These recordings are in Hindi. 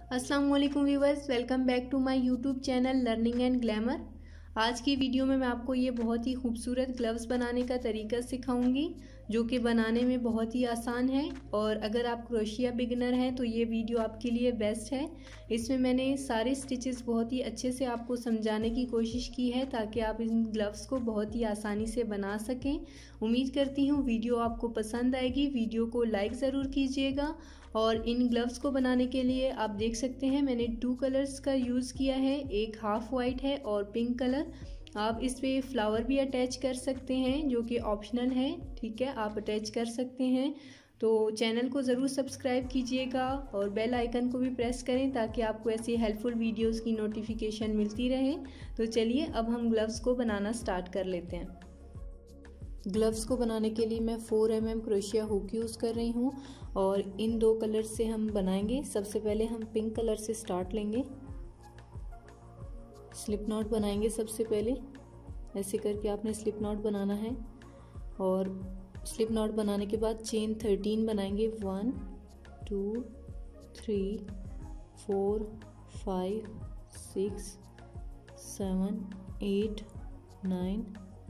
अस्सलाम वालेकुम viewers, welcome back to my YouTube channel learning and glamour. आज की वीडियो में मैं आपको ये बहुत ही खूबसूरत ग्लव्स बनाने का तरीका सिखाऊंगी जो कि बनाने में बहुत ही आसान है। और अगर आप क्रोशिया बिगिनर हैं तो ये वीडियो आपके लिए बेस्ट है। इसमें मैंने सारे स्टिचेस बहुत ही अच्छे से आपको समझाने की कोशिश की है ताकि आप इन ग्लव्स को बहुत ही आसानी से बना सकें। उम्मीद करती हूँ वीडियो आपको पसंद आएगी। वीडियो को लाइक ज़रूर कीजिएगा। और इन ग्लव्स को बनाने के लिए आप देख सकते हैं मैंने 2 कलर्स का यूज़ किया है, एक हाफ वाइट है और पिंक कलर। आप इस पे फ्लावर भी अटैच कर सकते हैं जो कि ऑप्शनल है, ठीक है, आप अटैच कर सकते हैं। तो चैनल को ज़रूर सब्सक्राइब कीजिएगा और बेल आइकन को भी प्रेस करें ताकि आपको ऐसी हेल्पफुल वीडियोस की नोटिफिकेशन मिलती रहे। तो चलिए अब हम ग्लव्स को बनाना स्टार्ट कर लेते हैं। ग्लव्स को बनाने के लिए मैं 4 mm क्रोशिया हुक यूज़ कर रही हूँ और इन 2 कलर से हम बनाएंगे। सबसे पहले हम पिंक कलर से स्टार्ट लेंगे, स्लिप नॉट बनाएंगे। सबसे पहले ऐसे करके आपने स्लिप नॉट बनाना है और स्लिप नॉट बनाने के बाद चेन 13 बनाएंगे। 1 2 3 4 5 6 7 8 9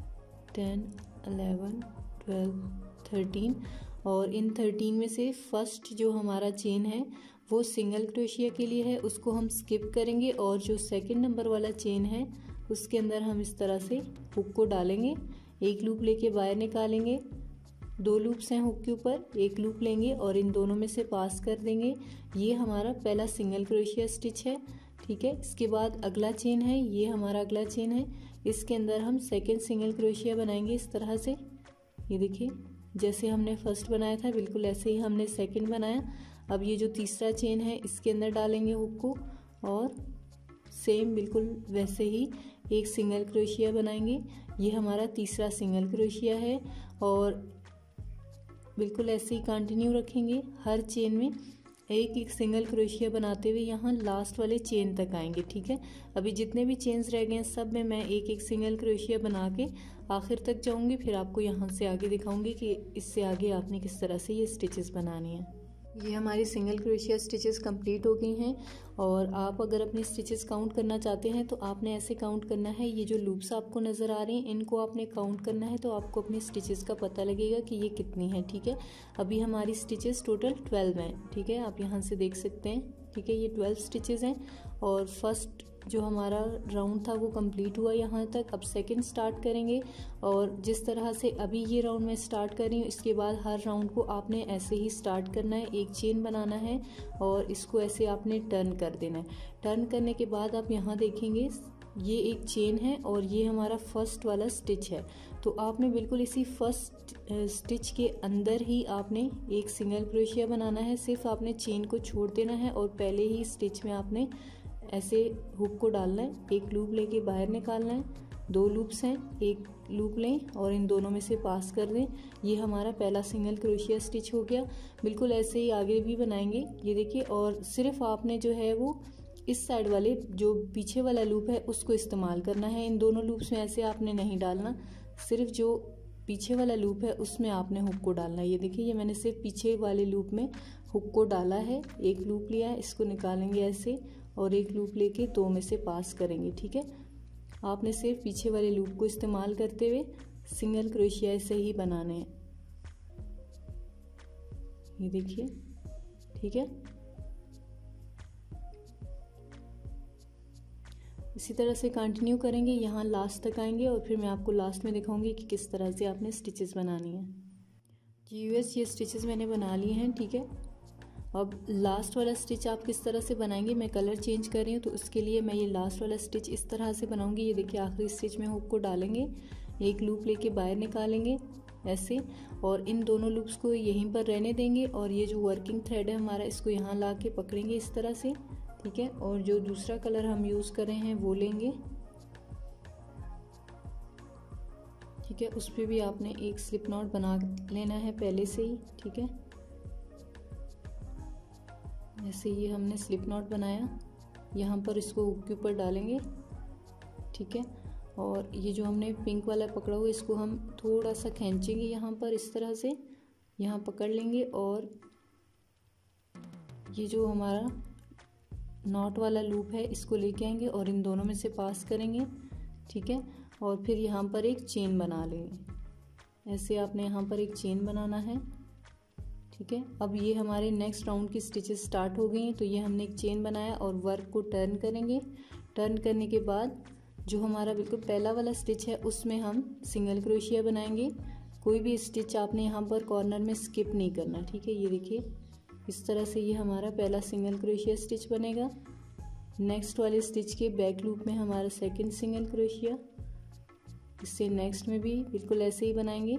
10 11 12 13 और इन 13 में से फर्स्ट जो हमारा चेन है वो सिंगल क्रोशिया के लिए है, उसको हम स्किप करेंगे और जो सेकंड नंबर वाला चेन है उसके अंदर हम इस तरह से हुक को डालेंगे। एक लूप लेके बाहर निकालेंगे, 2 लूप्स हैं हुक के ऊपर, एक लूप लेंगे और इन दोनों में से पास कर देंगे। ये हमारा पहला सिंगल क्रोशिया स्टिच है, ठीक है। इसके बाद अगला चेन है, ये हमारा अगला चेन है, इसके अंदर हम सेकंड सिंगल क्रोशिया बनाएंगे इस तरह से। ये देखिए जैसे हमने फर्स्ट बनाया था बिल्कुल ऐसे ही हमने सेकंड बनाया। अब ये जो तीसरा चेन है इसके अंदर डालेंगे हुक को और सेम बिल्कुल वैसे ही एक सिंगल क्रोशिया बनाएंगे। ये हमारा तीसरा सिंगल क्रोशिया है और बिल्कुल ऐसे ही कंटिन्यू रखेंगे। हर चेन में एक एक सिंगल क्रोशिया बनाते हुए यहाँ लास्ट वाले चेन तक आएंगे, ठीक है। अभी जितने भी चेन्स रह गए हैं सब में मैं एक एक सिंगल क्रोशिया बना के आखिर तक जाऊंगी, फिर आपको यहाँ से आगे दिखाऊंगी कि इससे आगे आपने किस तरह से ये स्टिचेस बनानी है। ये हमारी सिंगल क्रोशिया स्टिचेस कंप्लीट हो गई हैं और आप अगर अपनी स्टिचेस काउंट करना चाहते हैं तो आपने ऐसे काउंट करना है। ये जो लूप्स आपको नज़र आ रही हैं इनको आपने काउंट करना है तो आपको अपनी स्टिचेस का पता लगेगा कि ये कितनी है, ठीक है। अभी हमारी स्टिचेस टोटल 12 हैं, ठीक है, आप यहाँ से देख सकते हैं, ठीक है। ये 12 स्टिचेस हैं और फर्स्ट जो हमारा राउंड था वो कंप्लीट हुआ यहाँ तक। अब सेकंड स्टार्ट करेंगे और जिस तरह से अभी ये राउंड मैं स्टार्ट कर रही हूँ इसके बाद हर राउंड को आपने ऐसे ही स्टार्ट करना है। एक चेन बनाना है और इसको ऐसे आपने टर्न कर देना है। टर्न करने के बाद आप यहाँ देखेंगे ये एक चेन है और ये हमारा फर्स्ट वाला स्टिच है। तो आपने बिल्कुल इसी फर्स्ट स्टिच के अंदर ही आपने एक सिंगल क्रोशिया बनाना है। सिर्फ आपने चेन को छोड़ देना है और पहले ही स्टिच में आपने ऐसे हुक को डालना है, एक लूप लेके बाहर निकालना है। 2 लूप्स हैं, एक लूप लें और इन दोनों में से पास कर दें। ये हमारा पहला सिंगल क्रोशिया स्टिच हो गया। बिल्कुल ऐसे ही आगे भी बनाएंगे, ये देखिए। और सिर्फ आपने जो है वो इस साइड वाले जो पीछे वाला लूप है उसको इस्तेमाल करना है। इन दोनों लूप्स में ऐसे आपने नहीं डालना, सिर्फ जो पीछे वाला लूप है उसमें आपने हुक को डालना है। ये देखिए ये मैंने सिर्फ पीछे वाले लूप में हुक को डाला है, एक लूप लिया है, इसको निकालेंगे ऐसे और एक लूप लेके 2 में से पास करेंगे, ठीक है। आपने सिर्फ पीछे वाले लूप को इस्तेमाल करते हुए सिंगल क्रोशिया ऐसे ही बनाने हैं, ये देखिए, ठीक है। इसी तरह से कंटिन्यू करेंगे, यहाँ लास्ट तक आएंगे और फिर मैं आपको लास्ट में दिखाऊंगी कि किस तरह से आपने स्टिचेस बनानी है। यूएस ये स्टिचेस मैंने बना लिए हैं, ठीक है। अब लास्ट वाला स्टिच आप किस तरह से बनाएंगे, मैं कलर चेंज कर रही हूँ तो उसके लिए मैं ये लास्ट वाला स्टिच इस तरह से बनाऊंगी। ये देखिए आखिरी स्टिच में हुक को डालेंगे, एक लूप लेके बाहर निकालेंगे ऐसे और इन दोनों लूप्स को यहीं पर रहने देंगे और ये जो वर्किंग थ्रेड है हमारा इसको यहाँ ला के पकड़ेंगे इस तरह से, ठीक है। और जो दूसरा कलर हम यूज़ कर रहे हैं वो लेंगे, ठीक है। उस पर भी आपने एक स्लिप नॉट बना लेना है पहले से ही, ठीक है। ऐसे ये हमने स्लिप नॉट बनाया, यहाँ पर इसको हुक के ऊपर डालेंगे, ठीक है। और ये जो हमने पिंक वाला पकड़ा हुआ इसको हम थोड़ा सा खींचेंगे यहाँ पर इस तरह से, यहाँ पकड़ लेंगे और ये जो हमारा नॉट वाला लूप है इसको लेके आएंगे और इन दोनों में से पास करेंगे, ठीक है। और फिर यहाँ पर एक चेन बना लेंगे। ऐसे आपने यहाँ पर एक चेन बनाना है, ठीक है। अब ये हमारे नेक्स्ट राउंड की स्टिचेस स्टार्ट हो गई हैं। तो ये हमने एक चेन बनाया और वर्क को टर्न करेंगे। टर्न करने के बाद जो हमारा बिल्कुल पहला वाला स्टिच है उसमें हम सिंगल क्रोशिया बनाएंगे। कोई भी स्टिच आपने यहाँ पर कॉर्नर में स्किप नहीं करना, ठीक है। ये देखिए इस तरह से ये हमारा पहला सिंगल क्रोशिया स्टिच बनेगा। नेक्स्ट वाले स्टिच के बैक लूप में हमारा सेकंड सिंगल क्रोशिया, इससे नेक्स्ट में भी बिल्कुल ऐसे ही बनाएंगे,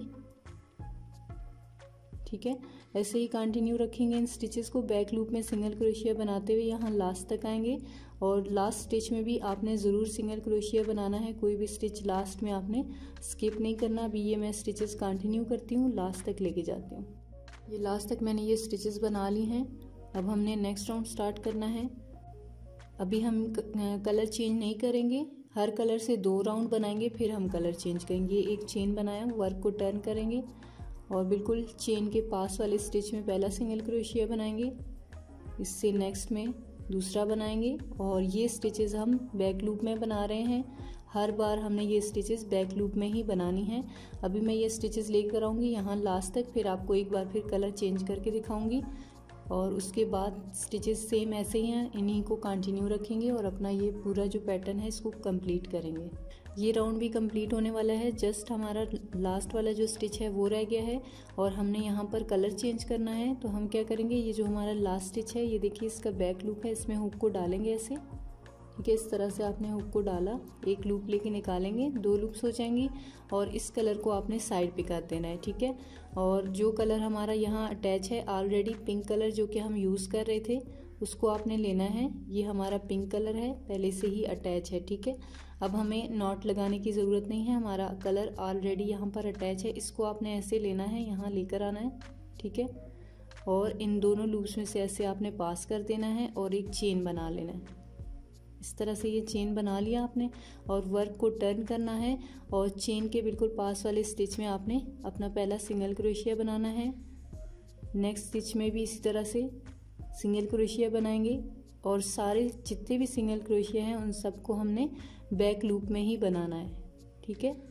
ठीक है। ऐसे ही कंटिन्यू रखेंगे इन स्टिचेस को। बैक लूप में सिंगल क्रोशिया बनाते हुए यहाँ लास्ट तक आएंगे और लास्ट स्टिच में भी आपने ज़रूर सिंगल क्रोशिया बनाना है। कोई भी स्टिच लास्ट में आपने स्किप नहीं करना। अभी ये मैं स्टिचेस कंटिन्यू करती हूँ, लास्ट तक लेके जाती हूँ। ये लास्ट तक मैंने ये स्टिचेस बना ली हैं। अब हमने नेक्स्ट राउंड स्टार्ट करना है। अभी हम कलर चेंज नहीं करेंगे, हर कलर से 2 राउंड बनाएंगे फिर हम कलर चेंज करेंगे। एक चेन बनाया, वर्क को टर्न करेंगे और बिल्कुल चेन के पास वाले स्टिच में पहला सिंगल क्रोशिया बनाएंगे, इससे नेक्स्ट में दूसरा बनाएंगे और ये स्टिचेस हम बैक लूप में बना रहे हैं। हर बार हमने ये स्टिचेस बैक लूप में ही बनानी है। अभी मैं ये स्टिचेस लेकर आऊँगी यहाँ लास्ट तक, फिर आपको एक बार फिर कलर चेंज करके दिखाऊंगी और उसके बाद स्टिचेस सेम ऐसे ही हैं, इन्हीं को कंटिन्यू रखेंगे और अपना ये पूरा जो पैटर्न है इसको कंप्लीट करेंगे। ये राउंड भी कंप्लीट होने वाला है। जस्ट हमारा लास्ट वाला जो स्टिच है वो रह गया है और हमने यहाँ पर कलर चेंज करना है। तो हम क्या करेंगे, ये जो हमारा लास्ट स्टिच है ये देखिए इसका बैक लूप है, इसमें हुक को डालेंगे ऐसे, ठीक है। इस तरह से आपने हुक को डाला, एक लूप लेके निकालेंगे, 2 लूप्स हो जाएंगी और इस कलर को आपने साइड पे कर देना है, ठीक है। और जो कलर हमारा यहाँ अटैच है ऑलरेडी, पिंक कलर जो कि हम यूज़ कर रहे थे उसको आपने लेना है। ये हमारा पिंक कलर है, पहले से ही अटैच है, ठीक है। अब हमें नॉट लगाने की ज़रूरत नहीं है, हमारा कलर ऑलरेडी यहाँ पर अटैच है। इसको आपने ऐसे लेना है, यहाँ लेकर आना है, ठीक है। और इन दोनों लूप्स में से ऐसे आपने पास कर देना है और एक चेन बना लेना है। इस तरह से ये चेन बना लिया आपने और वर्क को टर्न करना है और चेन के बिल्कुल पास वाले स्टिच में आपने अपना पहला सिंगल क्रोशिया बनाना है। नेक्स्ट स्टिच में भी इसी तरह से सिंगल क्रोशिया बनाएंगे और सारे जितने भी सिंगल क्रोशिया हैं उन सबको हमने बैक लूप में ही बनाना है, ठीक है।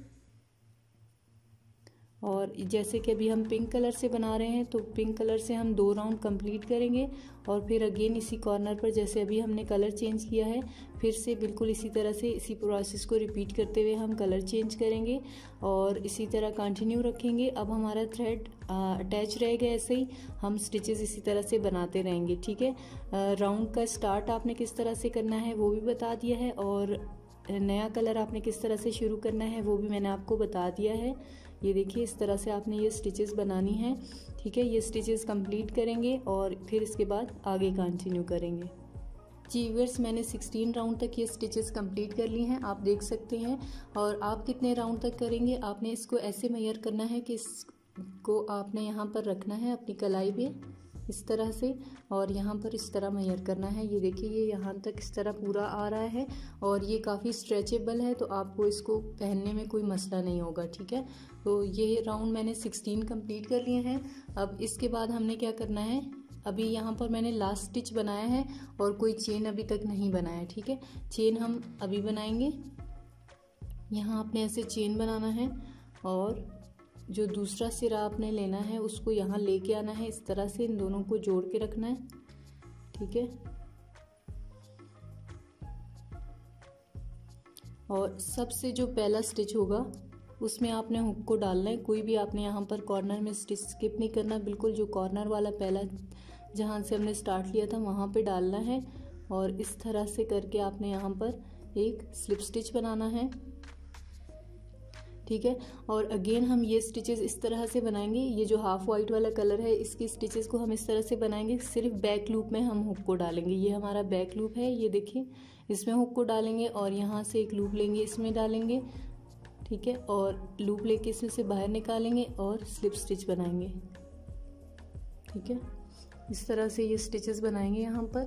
और जैसे कि अभी हम पिंक कलर से बना रहे हैं तो पिंक कलर से हम 2 राउंड कंप्लीट करेंगे और फिर अगेन इसी कॉर्नर पर जैसे अभी हमने कलर चेंज किया है फिर से बिल्कुल इसी तरह से इसी प्रोसेस को रिपीट करते हुए हम कलर चेंज करेंगे और इसी तरह कंटिन्यू रखेंगे। अब हमारा थ्रेड अटैच रहेगा, ऐसे ही हम स्टिचेस इसी तरह से बनाते रहेंगे, ठीक है। राउंड का स्टार्ट आपने किस तरह से करना है वो भी बता दिया है और नया कलर आपने किस तरह से शुरू करना है वो भी मैंने आपको बता दिया है। ये देखिए इस तरह से आपने ये स्टिचेस बनानी है, ठीक है। ये स्टिचेस कंप्लीट करेंगे और फिर इसके बाद आगे कंटिन्यू करेंगे। जी व्यूअर्स, मैंने 16 राउंड तक ये स्टिचेस कंप्लीट कर ली हैं, आप देख सकते हैं। और आप कितने राउंड तक करेंगे, आपने इसको ऐसे मेजर करना है कि इसको आपने यहाँ पर रखना है अपनी कलाई पे इस तरह से और यहाँ पर इस तरह मेजर करना है। ये देखिए ये यहाँ तक इस तरह पूरा आ रहा है और ये काफ़ी स्ट्रेचेबल है तो आपको इसको पहनने में कोई मसला नहीं होगा, ठीक है। तो ये राउंड मैंने 16 कंप्लीट कर लिए हैं। अब इसके बाद हमने क्या करना है, अभी यहाँ पर मैंने लास्ट स्टिच बनाया है और कोई चेन अभी तक नहीं बनाया, ठीक है। चेन हम अभी बनाएंगे। यहाँ आपने ऐसे चेन बनाना है और जो दूसरा सिरा आपने लेना है उसको यहाँ लेके आना है, इस तरह से इन दोनों को जोड़ के रखना है, ठीक है। और सबसे जो पहला स्टिच होगा उसमें आपने हुक को डालना है। कोई भी आपने यहाँ पर कॉर्नर में स्टिच स्किप नहीं करना, बिल्कुल जो कॉर्नर वाला पहला जहाँ से हमने स्टार्ट लिया था वहाँ पे डालना है और इस तरह से करके आपने यहाँ पर एक स्लिप स्टिच बनाना है, ठीक है। और अगेन हम ये स्टिचेस इस तरह से बनाएंगे। ये जो हाफ वाइट वाला कलर है इसकी स्टिचेस को हम इस तरह से बनाएंगे, सिर्फ बैक लूप में हम हुक को डालेंगे। ये हमारा बैक लूप है, ये देखिए इसमें हुक को डालेंगे और यहाँ से एक लूप लेंगे इसमें डालेंगे, ठीक है। और लूप लेके इसमें से बाहर निकालेंगे और स्लिप स्टिच बनाएंगे, ठीक है। इस तरह से ये स्टिचेस बनाएंगे। यहाँ पर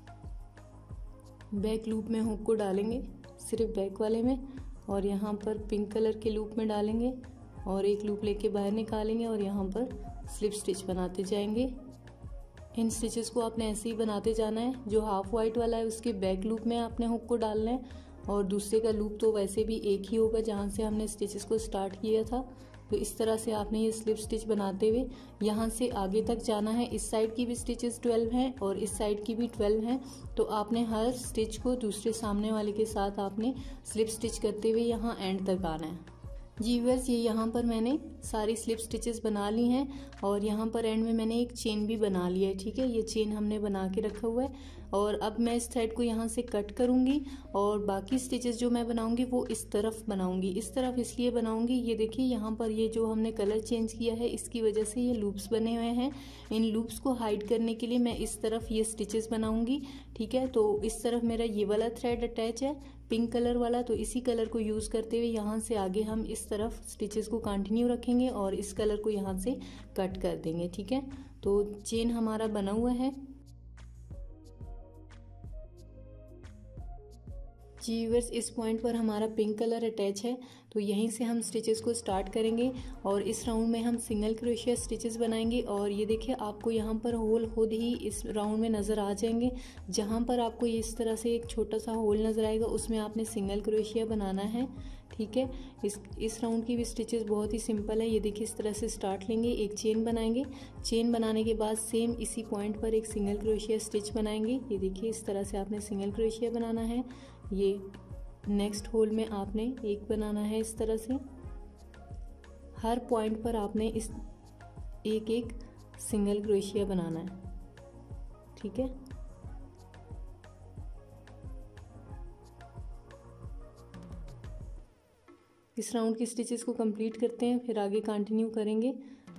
बैक लूप में हुक को डालेंगे सिर्फ बैक वाले में और यहाँ पर पिंक कलर के लूप में डालेंगे और एक लूप लेके बाहर निकालेंगे और यहाँ पर स्लिप स्टिच बनाते जाएंगे। इन स्टिचेस को आपने ऐसे ही बनाते जाना है। जो हाफ वाइट वाला है उसके बैक लूप में आपने हुक को डालना है, और दूसरे का लूप तो वैसे भी एक ही होगा जहाँ से हमने स्टिचेस को स्टार्ट किया था। तो इस तरह से आपने ये स्लिप स्टिच बनाते हुए यहाँ से आगे तक जाना है। इस साइड की भी स्टिचेस 12 हैं और इस साइड की भी 12 हैं। तो आपने हर स्टिच को दूसरे सामने वाले के साथ आपने स्लिप स्टिच करते हुए यहाँ एंड तक आना है। जी व्यूअर्स, ये यहाँ पर मैंने सारी स्लिप स्टिचेस बना ली हैं और यहाँ पर एंड में मैंने एक चेन भी बना लिया है। ठीक है, ये चेन हमने बना के रखा हुआ है। और अब मैं इस थ्रेड को यहाँ से कट करूँगी और बाकी स्टिचेस जो मैं बनाऊँगी वो इस तरफ बनाऊँगी। इस तरफ इसलिए बनाऊँगी, ये देखिए यहाँ पर ये जो हमने कलर चेंज किया है इसकी वजह से ये लूप्स बने हुए हैं। इन लूप्स को हाइड करने के लिए मैं इस तरफ ये स्टिचेस बनाऊँगी। ठीक है, तो इस तरफ मेरा ये वाला थ्रेड अटैच है पिंक कलर वाला, तो इसी कलर को यूज़ करते हुए यहाँ से आगे हम इस तरफ स्टिचेस को कंटिन्यू रखेंगे और इस कलर को यहाँ से कट कर देंगे। ठीक है, तो चेन हमारा बना हुआ है। जी व्यूअर्स, इस पॉइंट पर हमारा पिंक कलर अटैच है, तो यहीं से हम स्टिचेस को स्टार्ट करेंगे और इस राउंड में हम सिंगल क्रोशिया स्टिचेस बनाएंगे। और ये देखिए आपको यहाँ पर होल खुद ही इस राउंड में नज़र आ जाएंगे। जहाँ पर आपको इस तरह से एक छोटा सा होल नज़र आएगा उसमें आपने सिंगल क्रोशिया बनाना है। ठीक है, इस राउंड की भी स्टिचेस बहुत ही सिंपल है। ये देखिए इस तरह से स्टार्ट लेंगे, एक चेन बनाएंगे, चेन बनाने के बाद सेम इसी पॉइंट पर एक सिंगल क्रोशिया स्टिच बनाएंगे। ये देखिए इस तरह से आपने सिंगल क्रोशिया बनाना है। ये नेक्स्ट होल में आपने एक बनाना है। इस तरह से हर पॉइंट पर आपने इस एक एक सिंगल क्रोशिया बनाना है। ठीक है, इस राउंड की स्टिचेस को कंप्लीट करते हैं, फिर आगे कंटिन्यू करेंगे।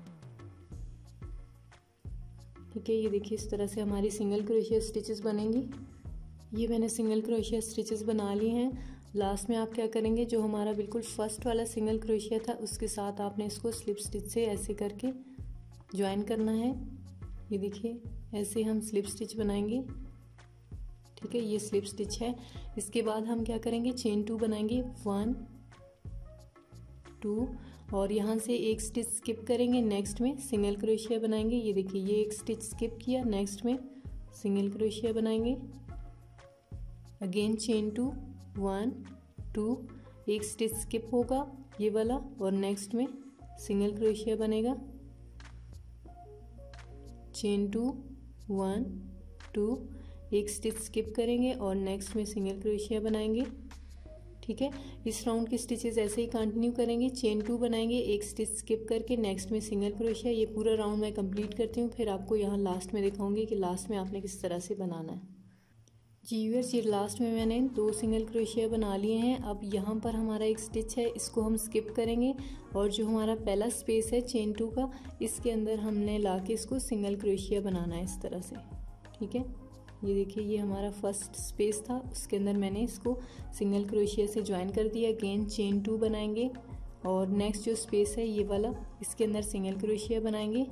ठीक है, ये देखिए इस तरह से हमारी सिंगल क्रोशिया स्टिचेस बनेंगी। ये मैंने सिंगल क्रोशिया स्टिचेस बना लिए हैं। लास्ट में आप क्या करेंगे, जो हमारा बिल्कुल फर्स्ट वाला सिंगल क्रोशिया था उसके साथ आपने इसको स्लिप स्टिच से ऐसे करके ज्वाइन करना है। ये देखिए ऐसे हम स्लिप स्टिच बनाएंगे। ठीक है, ये स्लिप स्टिच है। इसके बाद हम क्या करेंगे, चेन 2 बनाएंगे, 1 2 और यहाँ से एक स्टिच स्किप करेंगे, नेक्स्ट में सिंगल क्रोशिया बनाएंगे। ये देखिए ये एक स्टिच स्किप किया, नेक्स्ट में सिंगल क्रोशिया बनाएंगे। अगेन चेन 2 1 2, एक स्टिच स्किप होगा ये वाला और नेक्स्ट में सिंगल क्रोशिया बनेगा। चेन 2 1 2, एक स्टिच स्किप करेंगे और नेक्स्ट में सिंगल क्रोशिया बनाएंगे। ठीक है, इस राउंड की स्टिचेस ऐसे ही कंटिन्यू करेंगे। चेन 2 बनाएंगे, एक स्टिच स्किप करके नेक्स्ट में सिंगल क्रोशिया। ये पूरा राउंड मैं कंप्लीट करती हूँ, फिर आपको यहाँ लास्ट में दिखाऊंगी कि लास्ट में आपने किस तरह से बनाना है। जी व्यूअर्स, ये लास्ट में मैंने 2 सिंगल क्रोशिया बना लिए हैं। अब यहाँ पर हमारा एक स्टिच है, इसको हम स्किप करेंगे और जो हमारा पहला स्पेस है चेन 2 का, इसके अंदर हमने ला के इसको सिंगल क्रोशिया बनाना है इस तरह से। ठीक है, ये देखिए ये हमारा फर्स्ट स्पेस था, उसके अंदर मैंने इसको सिंगल क्रोशिया से ज्वाइन कर दिया। अगेन चेन 2 बनाएंगे और नेक्स्ट जो स्पेस है ये वाला, इसके अंदर सिंगल क्रोशिया बनाएंगे।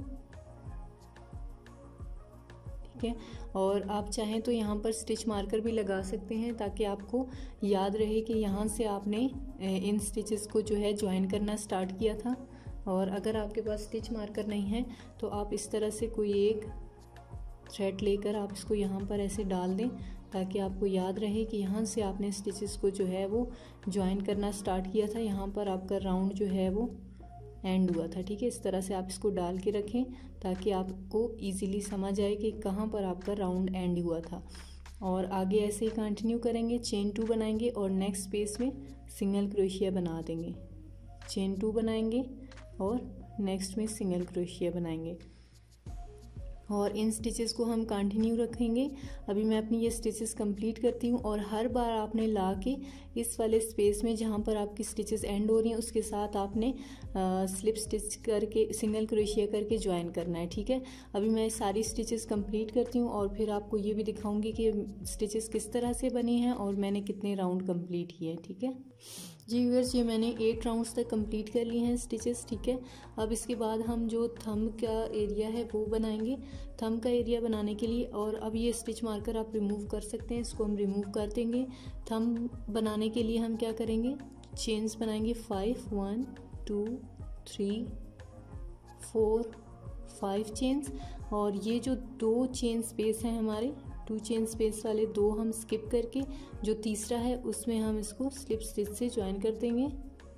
ठीक है, और आप चाहें तो यहाँ पर स्टिच मार्कर भी लगा सकते हैं ताकि आपको याद रहे कि यहाँ से आपने इन स्टिचेस को जो है ज्वाइन करना स्टार्ट किया था। और अगर आपके पास स्टिच मार्कर नहीं है तो आप इस तरह से कोई एक थ्रेड लेकर आप इसको यहाँ पर ऐसे डाल दें ताकि आपको याद रहे कि यहाँ से आपने स्टिचेस को जो है वो ज्वाइन करना स्टार्ट किया था। यहाँ पर आपका राउंड जो है वो एंड हुआ था। ठीक है, इस तरह से आप इसको डाल के रखें ताकि आपको इजीली समझ आए कि कहाँ पर आपका राउंड एंड हुआ था। और आगे ऐसे ही कंटिन्यू करेंगे। चेन 2 बनाएंगे और नेक्स्ट स्पेस में सिंगल क्रोशिया बना देंगे। चेन 2 बनाएंगे और नेक्स्ट में सिंगल क्रोशिया बनाएंगे और इन स्टिचेस को हम कंटिन्यू रखेंगे। अभी मैं अपनी ये स्टिचेस कंप्लीट करती हूँ और हर बार आपने ला के इस वाले स्पेस में जहाँ पर आपकी स्टिचेस एंड हो रही हैं उसके साथ आपने स्लिप स्टिच करके सिंगल क्रोशिया करके ज्वाइन करना है। ठीक है, अभी मैं सारी स्टिचेस कंप्लीट करती हूँ और फिर आपको ये भी दिखाऊंगी कि स्टिचेस किस तरह से बनी हैं और मैंने कितने राउंड कंप्लीट किए हैं। ठीक है जी व्यूअर्स, ये मैंने 8 राउंड्स तक कंप्लीट कर लिए हैं स्टिचेस। ठीक है, अब इसके बाद हम जो थंब का एरिया है वो बनाएंगे। थंब का एरिया बनाने के लिए, और अब ये स्टिच मार्कर आप रिमूव कर सकते हैं, इसको हम रिमूव कर देंगे। थंब बनाने के लिए हम क्या करेंगे, चेन्स बनाएंगे 5 1 2 3 4 5 चेन्स, और ये जो 2 चेन स्पेस हैं हमारे 2 चेन स्पेस वाले 2 हम स्किप करके जो तीसरा है उसमें हम इसको स्लिप स्टिच से ज्वाइन कर देंगे।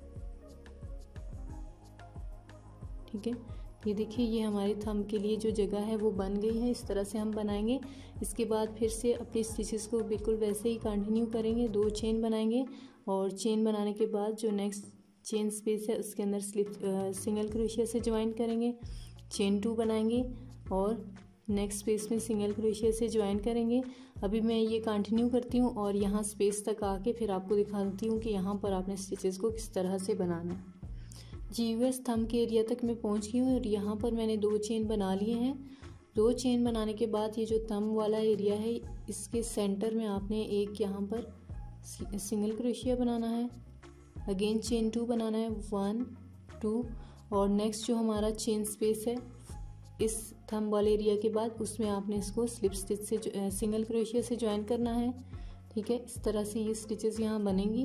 ठीक है, ये देखिए ये हमारी थंब के लिए जो जगह है वो बन गई है। इस तरह से हम बनाएंगे। इसके बाद फिर से अपने स्टिचेस को बिल्कुल वैसे ही कंटिन्यू करेंगे। 2 चेन बनाएंगे और चेन बनाने के बाद जो नेक्स्ट चेन स्पेस है उसके अंदर सिंगल क्रोशिया से ज्वाइन करेंगे। चेन 2 बनाएंगे और नेक्स्ट स्पेस में सिंगल क्रोशिया से ज्वाइन करेंगे। अभी मैं ये कंटिन्यू करती हूँ और यहाँ स्पेस तक आके फिर आपको दिखाती हूँ कि यहाँ पर आपने स्टिचेस को किस तरह से बनाना है। जी व्यूअर्स, थंब के एरिया तक मैं पहुँच गई हूँ और यहाँ पर मैंने 2 चेन बना लिए हैं। 2 चेन बनाने के बाद ये जो थंब वाला एरिया है इसके सेंटर में आपने एक यहाँ पर सिंगल क्रोशिया बनाना है। अगेन चेन 2 बनाना है, 1 2, और नेक्स्ट जो हमारा चेन स्पेस है इस थंब वाले एरिया के बाद उसमें आपने इसको स्लिप स्टिच से सिंगल क्रोशिया से ज्वाइन करना है। ठीक है, इस तरह से ये स्टिचेस यहाँ बनेंगी।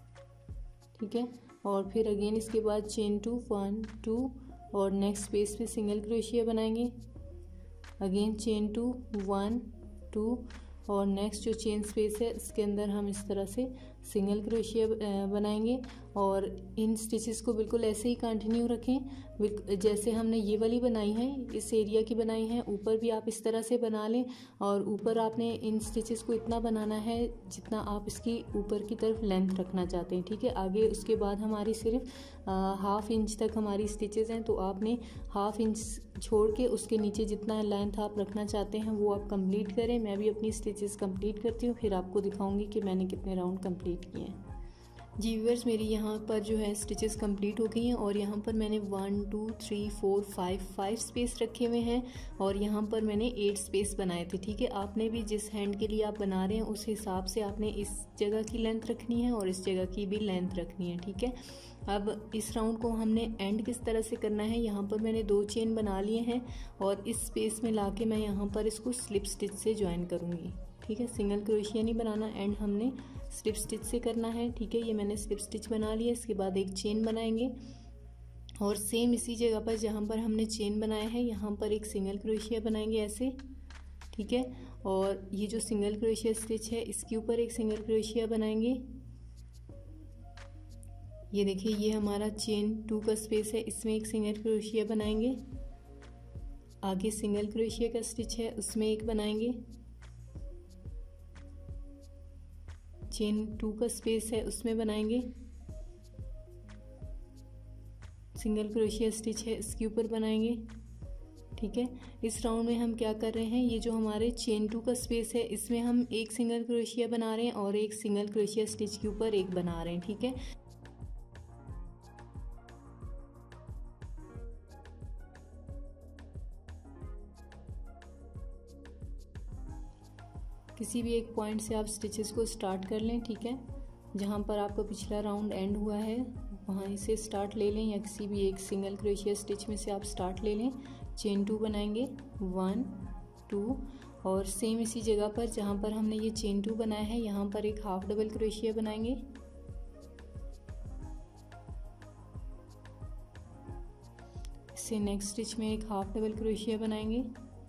ठीक है, और फिर अगेन इसके बाद चेन 2 1 2 और नेक्स्ट स्पेस पे सिंगल क्रोशिया बनाएंगे। अगेन चेन 2 1 2 और नेक्स्ट जो चेन स्पेस है इसके अंदर हम इस तरह से सिंगल क्रोशिया बनाएंगे। और इन स्टिचेस को बिल्कुल ऐसे ही कंटिन्यू रखें जैसे हमने ये वाली बनाई है, इस एरिया की बनाई है। ऊपर भी आप इस तरह से बना लें और ऊपर आपने इन स्टिचेस को इतना बनाना है जितना आप इसकी ऊपर की तरफ लेंथ रखना चाहते हैं। ठीक है, आगे उसके बाद हमारी सिर्फ 1/2 इंच तक हमारी स्टिचेस हैं, तो आपने 1/2 इंच छोड़ के उसके नीचे जितना लेंथ आप रखना चाहते हैं वो आप कंप्लीट करें। मैं भी अपनी स्टिचेस कंप्लीट करती हूँ, फिर आपको दिखाऊंगी कि मैंने कितने राउंड कंप्लीट किए हैं। जी व्यूअर्स, मेरी यहाँ पर जो है स्टिचेस कंप्लीट हो गई हैं और यहाँ पर मैंने 1 2 3 4 5 स्पेस रखे हुए हैं और यहाँ पर मैंने 8 स्पेस बनाए थे। ठीक है, आपने भी जिस हैंड के लिए आप बना रहे हैं उस हिसाब से आपने इस जगह की लेंथ रखनी है और इस जगह की भी लेंथ रखनी है। ठीक है, अब इस राउंड को हमने एंड किस तरह से करना है, यहाँ पर मैंने 2 चेन बना लिए हैं और इस स्पेस में लाके मैं यहाँ पर इसको स्लिप स्टिच से ज्वाइन करूँगी। ठीक है, सिंगल क्रोशिया नहीं बनाना, एंड हमने स्लिप स्टिच से करना है। ठीक है, ये मैंने स्लिप स्टिच बना लिया। इसके बाद एक चेन बनाएंगे और सेम इसी जगह पर जहाँ पर हमने चेन बनाया है यहाँ पर एक सिंगल क्रोशिया बनाएंगे ऐसे। ठीक है, और ये जो सिंगल क्रोशिया स्टिच है इसके ऊपर एक सिंगल क्रोशिया बनाएंगे। ये देखिए ये हमारा चेन 2 का स्पेस है, इसमें एक सिंगल क्रोशिया बनाएंगे। आगे सिंगल क्रोशिया का स्टिच है उसमें एक बनाएंगे। चेन 2 का स्पेस है उसमें बनाएंगे। सिंगल क्रोशिया स्टिच है इसके ऊपर बनाएंगे। ठीक है, इस राउंड में हम क्या कर रहे हैं, ये जो हमारे चेन 2 का स्पेस है इसमें हम एक सिंगल क्रोशिया बना रहे हैं और एक सिंगल क्रोशिया स्टिच के ऊपर एक बना रहे हैं। ठीक है, किसी भी एक पॉइंट से आप स्टिचेस को स्टार्ट कर लें। ठीक है, जहाँ पर आपका पिछला राउंड एंड हुआ है वहाँ से स्टार्ट ले लें या किसी भी एक सिंगल क्रोशिया स्टिच में से आप स्टार्ट ले लें। चेन 2 बनाएंगे 1 2 और सेम इसी जगह पर जहाँ पर हमने ये चेन 2 बनाया है यहाँ पर एक हाफ डबल क्रोशिया बनाएंगे। इससे नेक्स्ट स्टिच में एक हाफ डबल क्रोशिया बनाएंगे।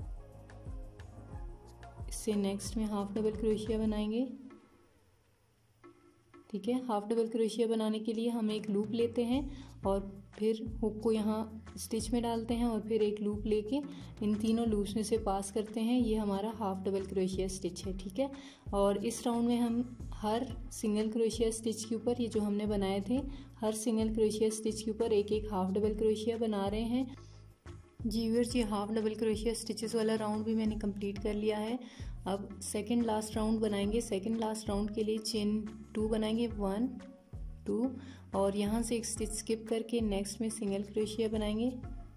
इससे नेक्स्ट में हाफ डबल क्रोशिया बनाएंगे। ठीक है, हाफ डबल क्रोशिया बनाने के लिए हम एक लूप लेते हैं और फिर हुक को यहाँ स्टिच में डालते हैं और फिर एक लूप लेके इन तीनों लूप्स में से पास करते हैं। ये हमारा हाफ डबल क्रोशिया स्टिच है। ठीक है, और इस राउंड में हम हर सिंगल क्रोशिया स्टिच के ऊपर, ये जो हमने बनाए थे, हर सिंगल क्रोशिया स्टिच के ऊपर एक एक हाफ डबल क्रोशिया बना रहे हैं। जी व्यूअर्स, ये हाफ डबल क्रोशिया स्टिचेस वाला राउंड भी मैंने कंप्लीट कर लिया है। अब सेकंड लास्ट राउंड बनाएंगे। सेकंड लास्ट राउंड के लिए चेन 2 बनाएंगे 1 2 और यहाँ से एक स्टिच स्किप करके नेक्स्ट में सिंगल क्रोशिया बनाएंगे।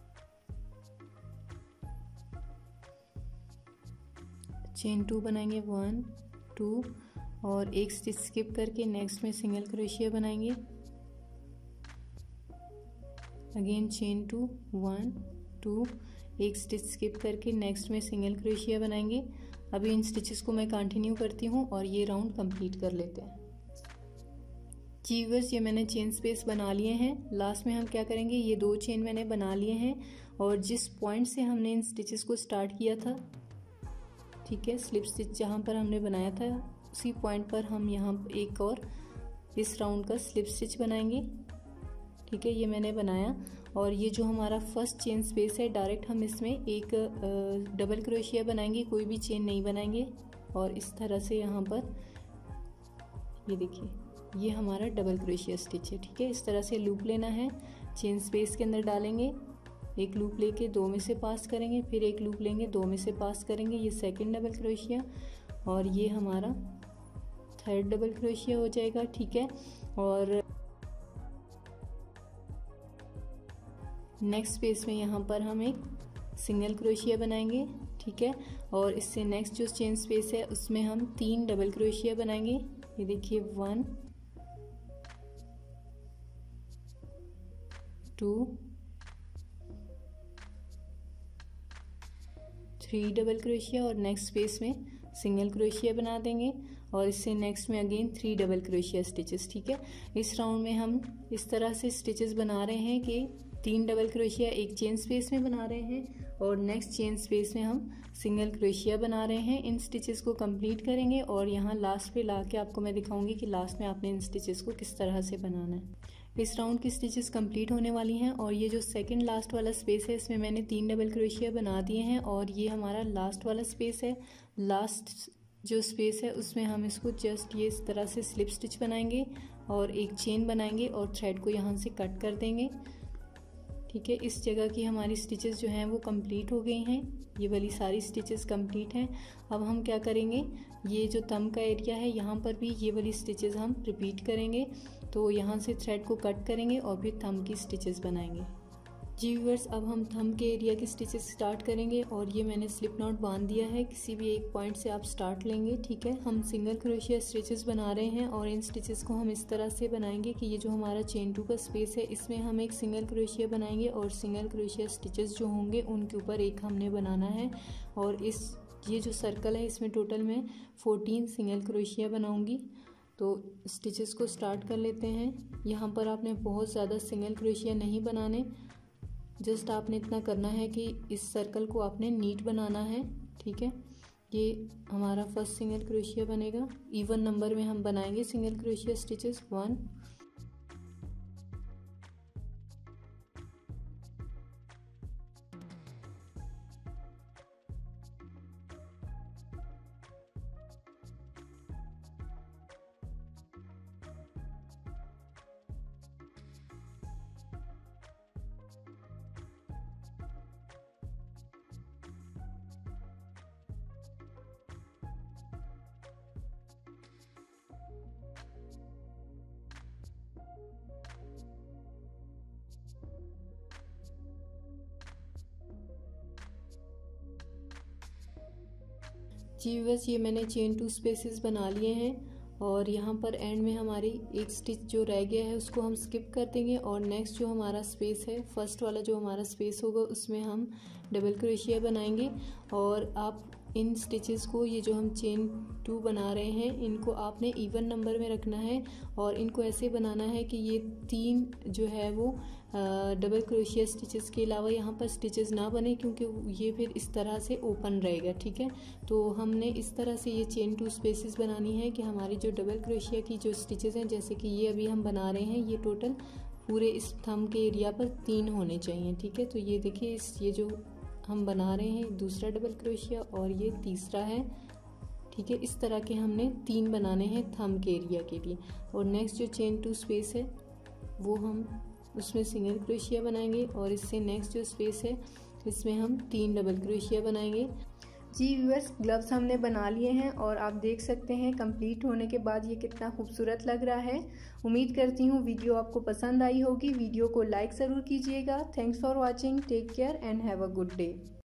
चेन 2 बनाएंगे 1 2 और एक स्टिच स्किप करके नेक्स्ट में सिंगल क्रोशिया बनाएंगे। अगेन चेन 2 1 2 एक स्टिच स्किप करके नेक्स्ट में सिंगल क्रोशिया बनाएंगे। अभी इन स्टिचेस को मैं कंटिन्यू करती हूँ और ये राउंड कंप्लीट कर लेते हैं। जी व्यूअर्स, ये मैंने चेन स्पेस बना लिए हैं। लास्ट में हम क्या करेंगे, ये 2 चेन मैंने बना लिए हैं और जिस पॉइंट से हमने इन स्टिचेस को स्टार्ट किया था, ठीक है, स्लिप स्टिच जहाँ पर हमने बनाया था उसी पॉइंट पर हम यहाँ एक और इस राउंड का स्लिप स्टिच बनाएंगे। ठीक है, ये मैंने बनाया और ये जो हमारा फर्स्ट चेन स्पेस है, डायरेक्ट हम इसमें एक डबल क्रोशिया बनाएंगे, कोई भी चेन नहीं बनाएंगे। और इस तरह से यहाँ पर ये देखिए, ये हमारा डबल क्रोशिया स्टिच है। ठीक है, इस तरह से लूप लेना है, चेन स्पेस के अंदर डालेंगे, एक लूप लेके 2 में से पास करेंगे, फिर एक लूप लेंगे, 2 में से पास करेंगे, ये सेकंड डबल क्रोशिया और ये हमारा थर्ड डबल क्रोशिया हो जाएगा। ठीक है, और नेक्स्ट स्पेस में यहाँ पर हम एक सिंगल क्रोशिया बनाएंगे। ठीक है, और इससे नेक्स्ट जो चेन स्पेस है उसमें हम 3 डबल क्रोशिया बनाएंगे। ये देखिए 1 2 3 डबल क्रोशिया और नेक्स्ट स्पेस में सिंगल क्रोशिया बना देंगे और इससे नेक्स्ट में अगेन 3 डबल क्रोशिया स्टिचेस। ठीक है, इस राउंड में हम इस तरह से स्टिचेस बना रहे हैं कि 3 डबल क्रोशिया एक चेन स्पेस में बना रहे हैं और नेक्स्ट चेन स्पेस में हम सिंगल क्रोशिया बना रहे हैं। इन स्टिचेस को कंप्लीट करेंगे और यहाँ लास्ट पे लाके आपको मैं दिखाऊंगी कि लास्ट में आपने इन स्टिचेस को किस तरह से बनाना है। इस राउंड की स्टिचेस कंप्लीट होने वाली हैं और ये जो सेकंड लास्ट वाला स्पेस है इसमें मैंने 3 डबल क्रोशिया बना दिए हैं और ये हमारा लास्ट वाला स्पेस है। लास्ट जो स्पेस है उसमें हम इसको जस्ट ये इस तरह से स्लिप स्टिच बनाएंगे और एक चेन बनाएंगे और थ्रेड को यहाँ से कट कर देंगे। ठीक है, इस जगह की हमारी स्टिचेस जो हैं वो कंप्लीट हो गई हैं, ये वाली सारी स्टिचेस कंप्लीट हैं। अब हम क्या करेंगे, ये जो थंब का एरिया है यहाँ पर भी ये वाली स्टिचेस हम रिपीट करेंगे। तो यहाँ से थ्रेड को कट करेंगे और फिर थंब की स्टिचेस बनाएंगे। जी व्यूअर्स, अब हम थंब के एरिया की स्टिचेस स्टार्ट करेंगे और ये मैंने स्लिप नॉट बांध दिया है, किसी भी एक पॉइंट से आप स्टार्ट लेंगे। ठीक है, हम सिंगल क्रोशिया स्टिचेस बना रहे हैं और इन स्टिचेस को हम इस तरह से बनाएंगे कि ये जो हमारा चेन 2 का स्पेस है इसमें हम एक सिंगल क्रोशिया बनाएंगे और सिंगल क्रोशिया स्टिचेस जो होंगे उनके ऊपर एक हमने बनाना है और ये जो सर्कल है इसमें टोटल मैं 14 सिंगल क्रोशिया बनाऊंगी। तो स्टिचेस को स्टार्ट कर लेते हैं। यहाँ पर आपने बहुत ज़्यादा सिंगल क्रोशिया नहीं बनाने, जस्ट आपने इतना करना है कि इस सर्कल को आपने नीट बनाना है। ठीक है, ये हमारा फर्स्ट सिंगल क्रोशिया बनेगा। इवन नंबर में हम बनाएंगे सिंगल क्रोशिया स्टिचेस 1 जी बस, ये मैंने चेन 2 स्पेसेस बना लिए हैं और यहाँ पर एंड में हमारी एक स्टिच जो रह गया है उसको हम स्किप कर देंगे और नेक्स्ट जो हमारा स्पेस है, फर्स्ट वाला जो हमारा स्पेस होगा उसमें हम डबल क्रोशिया बनाएंगे। और आप इन स्टिचेस को, ये जो हम चेन 2 बना रहे हैं, इनको आपने इवन नंबर में रखना है और इनको ऐसे बनाना है कि ये 3 जो है वो डबल क्रोशिया स्टिचेस के अलावा यहाँ पर स्टिचेस ना बने, क्योंकि ये फिर इस तरह से ओपन रहेगा। ठीक है, तो हमने इस तरह से ये चेन 2 स्पेसेस बनानी है कि हमारी जो डबल क्रोशिया की जो स्टिचेस हैं, जैसे कि ये अभी हम बना रहे हैं, ये टोटल पूरे इस थंब के एरिया पर 3 होने चाहिए। ठीक है, तो ये देखिए, ये जो हम बना रहे हैं दूसरा डबल क्रोशिया और ये तीसरा है। ठीक है, इस तरह के हमने 3 बनाने हैं थंब के एरिया के लिए। और नेक्स्ट जो चेन 2 स्पेस है वो हम उसमें सिंगल क्रोशिया बनाएंगे और इससे नेक्स्ट जो स्पेस है इसमें हम 3 डबल क्रोशिया बनाएंगे। जी व्यूअर्स, ग्लव्स हमने बना लिए हैं और आप देख सकते हैं कंप्लीट होने के बाद ये कितना खूबसूरत लग रहा है। उम्मीद करती हूँ वीडियो आपको पसंद आई होगी। वीडियो को लाइक ज़रूर कीजिएगा। Thanks for watching, take care and have a good day.